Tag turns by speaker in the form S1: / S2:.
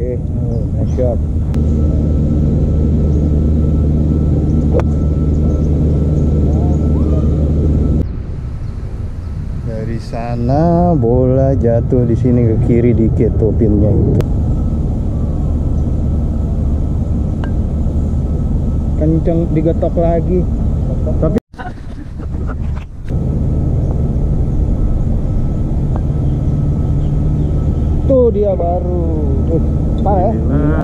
S1: Oke, nice shot. Dari sana bola jatuh di sini ke kiri dikit tuh pinnya itu. Kenceng digetok lagi. Tapi tuh dia baru. Parah ya?